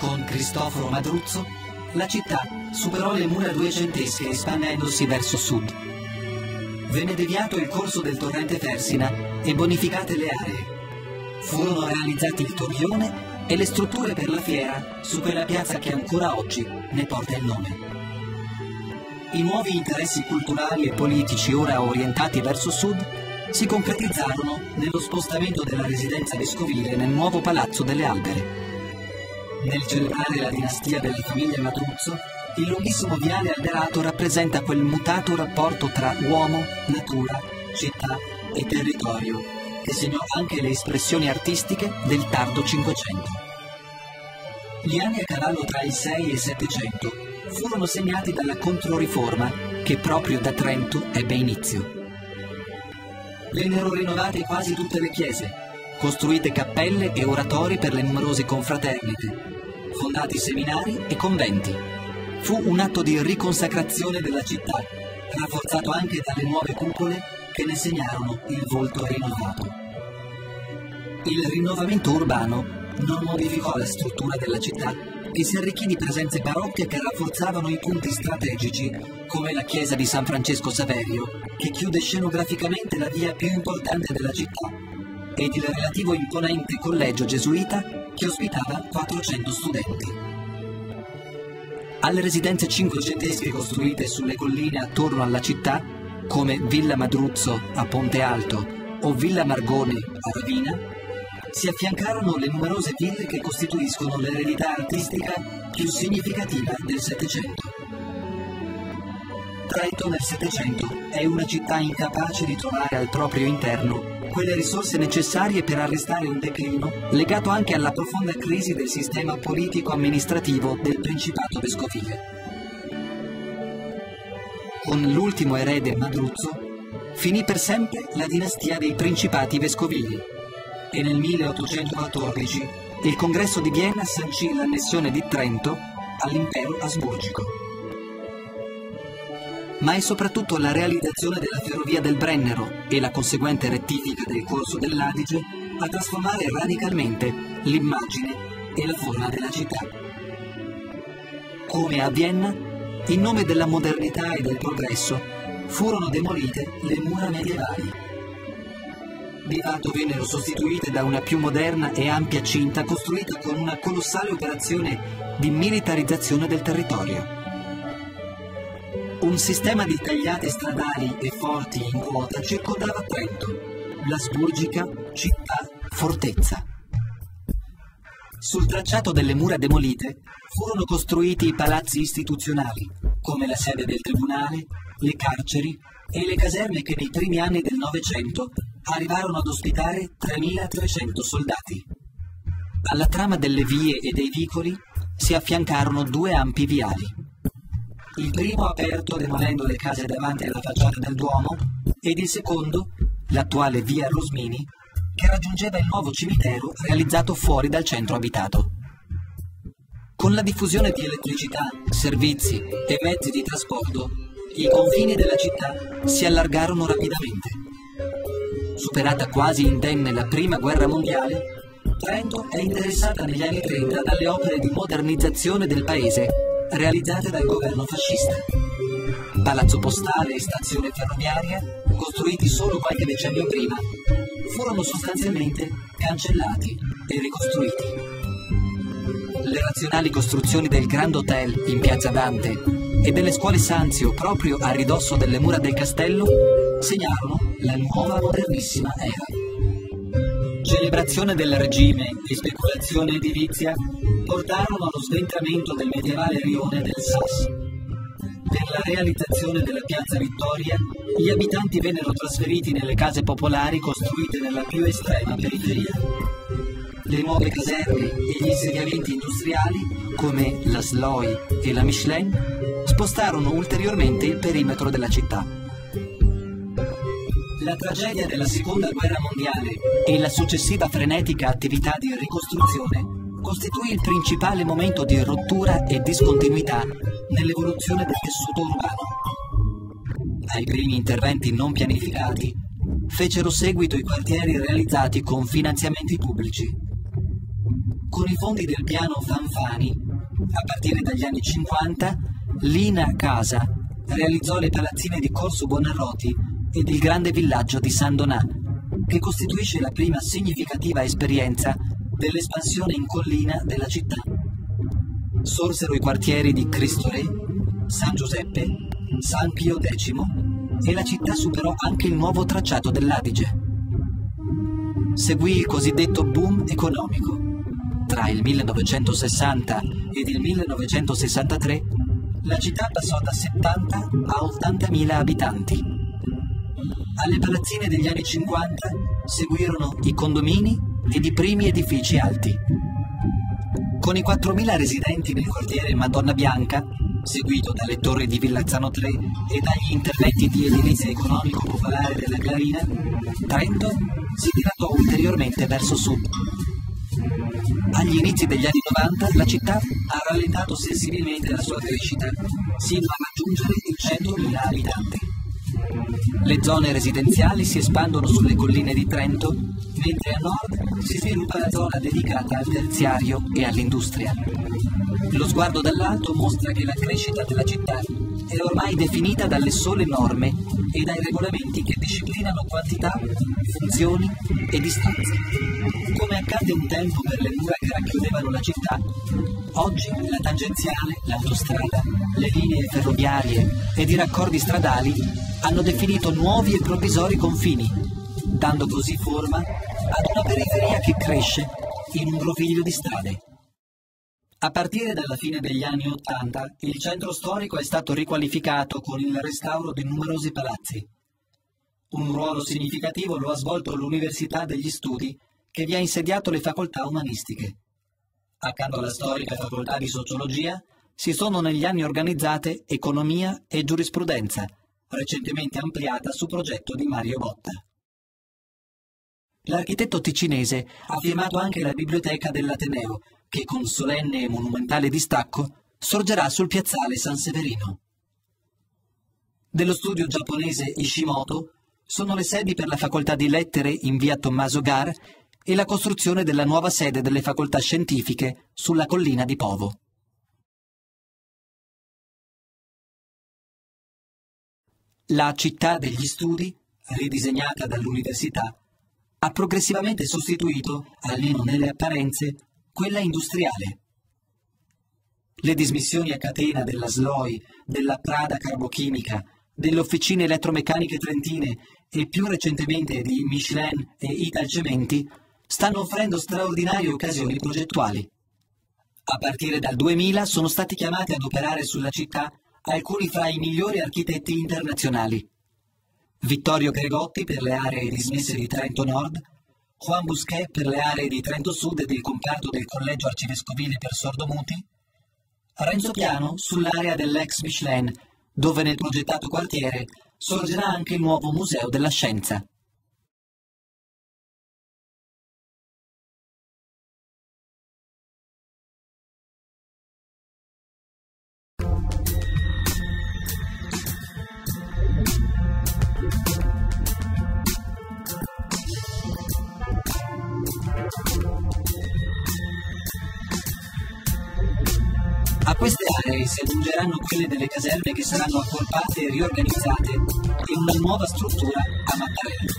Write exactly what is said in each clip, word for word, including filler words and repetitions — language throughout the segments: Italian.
Con Cristoforo Madruzzo, la città superò le mura duecentesche espandendosi verso sud. Venne deviato il corso del torrente Fersina e bonificate le aree. Furono realizzati il torrione e le strutture per la fiera su quella piazza che ancora oggi ne porta il nome. I nuovi interessi culturali e politici ora orientati verso sud si concretizzarono nello spostamento della residenza vescovile nel nuovo Palazzo delle Albere. Nel celebrare la dinastia della famiglia Madruzzo, il lunghissimo viale alberato rappresenta quel mutato rapporto tra uomo, natura, città e territorio, che segnò anche le espressioni artistiche del tardo Cinquecento. Gli anni a cavallo tra il sei e il Settecento furono segnati dalla Controriforma, che proprio da Trento ebbe inizio. Vennero rinnovate quasi tutte le chiese, costruite cappelle e oratori per le numerose confraternite, fondati seminari e conventi. Fu un atto di riconsacrazione della città, rafforzato anche dalle nuove cupole che ne segnarono il volto rinnovato. Il rinnovamento urbano non modificò la struttura della città e si arricchì di presenze barocche che rafforzavano i punti strategici, come la chiesa di San Francesco Saverio, che chiude scenograficamente la via più importante della città, ed il relativo imponente collegio gesuita che ospitava quattrocento studenti. Alle residenze cinquecentesche costruite sulle colline attorno alla città, come Villa Madruzzo a Ponte Alto o Villa Margone a Ravenna, si affiancarono le numerose ville che costituiscono l'eredità artistica più significativa del Settecento. Trento nel Settecento è una città incapace di trovare al proprio interno quelle risorse necessarie per arrestare un declino legato anche alla profonda crisi del sistema politico-amministrativo del Principato vescovile. Con l'ultimo erede Madruzzo finì per sempre la dinastia dei Principati vescovili e nel milleottocentoquattordici il Congresso di Vienna sancì l'annessione di Trento all'impero asburgico. Ma è soprattutto la realizzazione della ferrovia del Brennero e la conseguente rettifica del corso dell'Adige a trasformare radicalmente l'immagine e la forma della città. Come a Vienna, in nome della modernità e del progresso, furono demolite le mura medievali. Di fatto vennero sostituite da una più moderna e ampia cinta costruita con una colossale operazione di militarizzazione del territorio. Un sistema di tagliate stradali e forti in quota circondava Trento, l'asburgica città-fortezza. Sul tracciato delle mura demolite furono costruiti i palazzi istituzionali, come la sede del tribunale, le carceri e le caserme che nei primi anni del Novecento arrivarono ad ospitare tremilatrecento soldati. Alla trama delle vie e dei vicoli si affiancarono due ampi viali. Il primo aperto demolendo le case davanti alla facciata del Duomo ed il secondo, l'attuale via Rosmini, che raggiungeva il nuovo cimitero realizzato fuori dal centro abitato. Con la diffusione di elettricità, servizi e mezzi di trasporto, i confini della città si allargarono rapidamente. Superata quasi indenne la Prima Guerra Mondiale, Trento è interessata negli anni trenta dalle opere di modernizzazione del paese realizzate dal governo fascista. Palazzo postale e stazione ferroviaria, costruiti solo qualche decennio prima, furono sostanzialmente cancellati e ricostruiti. Le razionali costruzioni del Grand Hotel in Piazza Dante e delle scuole Sanzio proprio a ridosso delle mura del castello segnarono la nuova modernissima era. Celebrazione del regime e speculazione edilizia portarono allo sventramento del medievale rione del Sas. Per la realizzazione della piazza Vittoria, gli abitanti vennero trasferiti nelle case popolari costruite nella più estrema periferia. Le nuove caserme e gli insediamenti industriali, come la Sloy e la Michelin, spostarono ulteriormente il perimetro della città. La tragedia della Seconda Guerra Mondiale e la successiva frenetica attività di ricostruzione costituì il principale momento di rottura e discontinuità nell'evoluzione del tessuto urbano. Ai primi interventi non pianificati fecero seguito i quartieri realizzati con finanziamenti pubblici. Con i fondi del piano Fanfani, a partire dagli anni cinquanta, Lina Casa realizzò le palazzine di Corso Buonarroti ed il grande villaggio di San Donà, che costituisce la prima significativa esperienza dell'espansione in collina della città. Sorsero i quartieri di Cristo Re, San Giuseppe, San Pio X e la città superò anche il nuovo tracciato dell'Adige. Seguì il cosiddetto boom economico. Tra il millenovecentosessanta ed il millenovecentosessantatré la città passò da settanta a ottantamila abitanti. Alle palazzine degli anni cinquanta seguirono i condomini ed i primi edifici alti. Con i quattromila residenti nel quartiere Madonna Bianca, seguito dalle torri di Villazzano tre e dagli interventi di edilizia economico-popolare della Clarina, Trento si dilatò ulteriormente verso sud. Agli inizi degli anni novanta la città ha rallentato sensibilmente la sua crescita, sino a raggiungere i centomila abitanti. Le zone residenziali si espandono sulle colline di Trento, mentre a nord si sviluppa la zona dedicata al terziario e all'industria. Lo sguardo dall'alto mostra che la crescita della città è ormai definita dalle sole norme e dai regolamenti che disciplinano quantità, funzioni e distanze. Come accadde un tempo per le mura che racchiudevano la città, oggi la tangenziale, l'autostrada, le linee ferroviarie ed i raccordi stradali hanno definito nuovi e provvisori confini, dando così forma ad una periferia che cresce in un groviglio di strade. A partire dalla fine degli anni Ottanta, il centro storico è stato riqualificato con il restauro di numerosi palazzi. Un ruolo significativo lo ha svolto l'Università degli Studi, che vi ha insediato le facoltà umanistiche. Accanto alla storica facoltà di Sociologia, si sono negli anni organizzate Economia e Giurisprudenza, recentemente ampliata su progetto di Mario Botta. L'architetto ticinese ha firmato anche la biblioteca dell'Ateneo, che con solenne e monumentale distacco sorgerà sul piazzale San Severino. Dello studio giapponese Ishimoto sono le sedi per la facoltà di lettere in via Tommaso Gar e la costruzione della nuova sede delle facoltà scientifiche sulla collina di Povo. La città degli studi, ridisegnata dall'università, ha progressivamente sostituito, almeno nelle apparenze, quella industriale. Le dismissioni a catena della S L O I, della Prada Carbochimica, delle officine elettromeccaniche trentine e più recentemente di Michelin e Italcementi stanno offrendo straordinarie occasioni progettuali. A partire dal duemila sono stati chiamati ad operare sulla città alcuni fra i migliori architetti internazionali. Vittorio Gregotti per le aree dismesse di Trento Nord, Juan Busquet per le aree di Trento Sud ed il comparto del Collegio Arcivescovile per Sordomuti, Renzo Piano sull'area dell'ex Michelin, dove nel progettato quartiere sorgerà anche il nuovo Museo della Scienza. A queste aree si aggiungeranno quelle delle caserme che saranno accorpate e riorganizzate in una nuova struttura a Mattarello.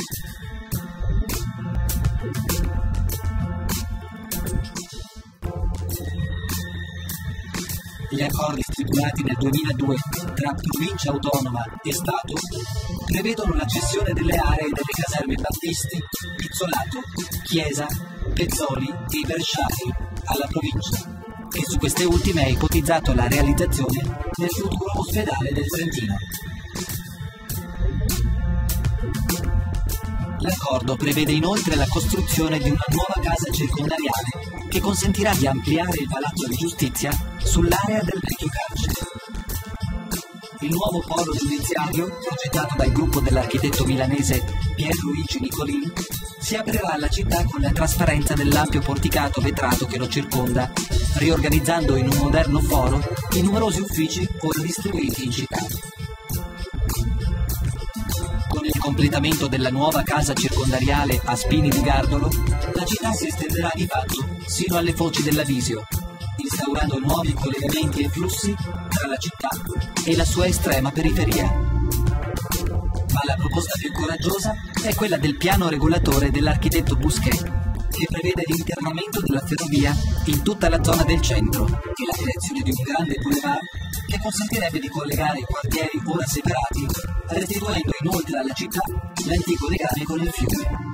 Gli accordi stipulati nel duemiladue tra Provincia Autonoma e Stato prevedono la cessione delle aree delle caserme Battisti, Pizzolato, Chiesa, Pezzoli e Versciari alla provincia, e su queste ultime è ipotizzato la realizzazione del futuro ospedale del Trentino. L'accordo prevede inoltre la costruzione di una nuova casa circondariale che consentirà di ampliare il Palazzo di Giustizia sull'area del vecchio carcere. Il nuovo polo giudiziario, progettato dal gruppo dell'architetto milanese Pierluigi Nicolini, si aprirà alla città con la trasparenza dell'ampio porticato vetrato che lo circonda, riorganizzando in un moderno foro i numerosi uffici ora distribuiti in città. Con il completamento della nuova casa circondariale a Spini di Gardolo, la città si estenderà di fatto sino alle foci dell'Avisio, instaurando nuovi collegamenti e flussi tra la città e la sua estrema periferia. Ma la proposta più coraggiosa è quella del piano regolatore dell'architetto Bousquet, che prevede l'interramento della ferrovia in tutta la zona del centro e la creazione di un grande boulevard che consentirebbe di collegare i quartieri ora separati, restituendo inoltre alla città l'antico legame con il fiume.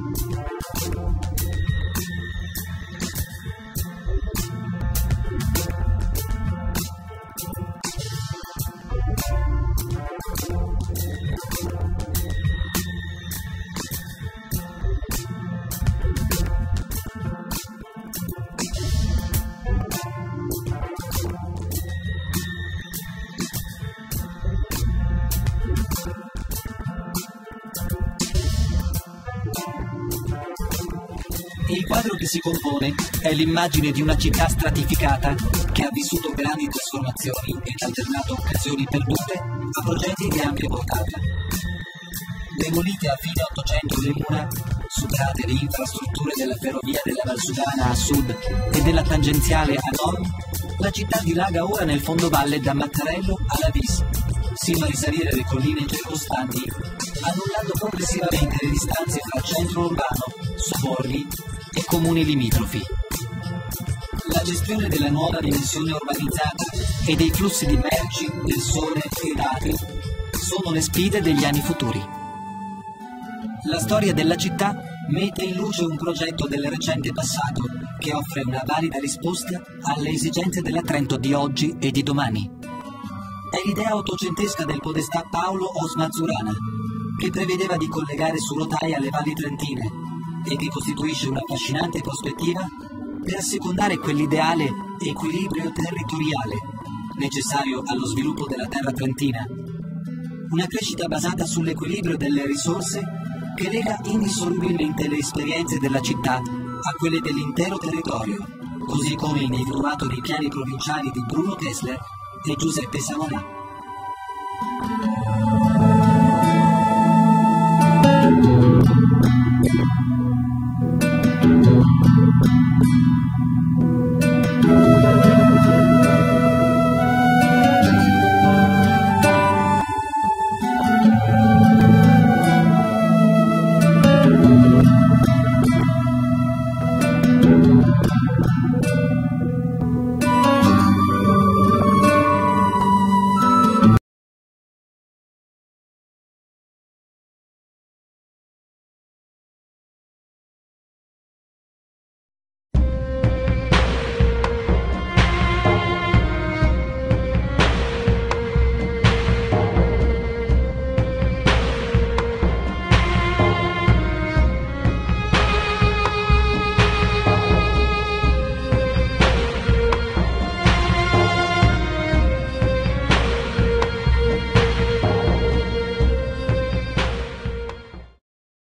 Il quadro che si compone è l'immagine di una città stratificata che ha vissuto grandi trasformazioni ed alternato occasioni perdute a progetti di ampia portata. Demolite a fine Ottocento le mura, superate le infrastrutture della ferrovia della Valsugana a sud e della tangenziale a nord, la città dilaga ora nel fondovalle da Mattarello alla Vis, sino a risalire le colline circostanti, annullando progressivamente le distanze fra centro urbano, sobborghi e comuni limitrofi. La gestione della nuova dimensione urbanizzata e dei flussi di merci, persone e dati sono le sfide degli anni futuri. La storia della città mette in luce un progetto del recente passato che offre una valida risposta alle esigenze della Trento di oggi e di domani. È l'idea ottocentesca del podestà Paolo Os Mazzurana, che prevedeva di collegare su rotaia le valli trentine e che costituisce un'affascinante prospettiva per assecondare quell'ideale equilibrio territoriale necessario allo sviluppo della terra trentina. Una crescita basata sull'equilibrio delle risorse che lega indissolubilmente le esperienze della città a quelle dell'intero territorio, così come individuato nei piani provinciali di Bruno Kessler e Giuseppe Savonà.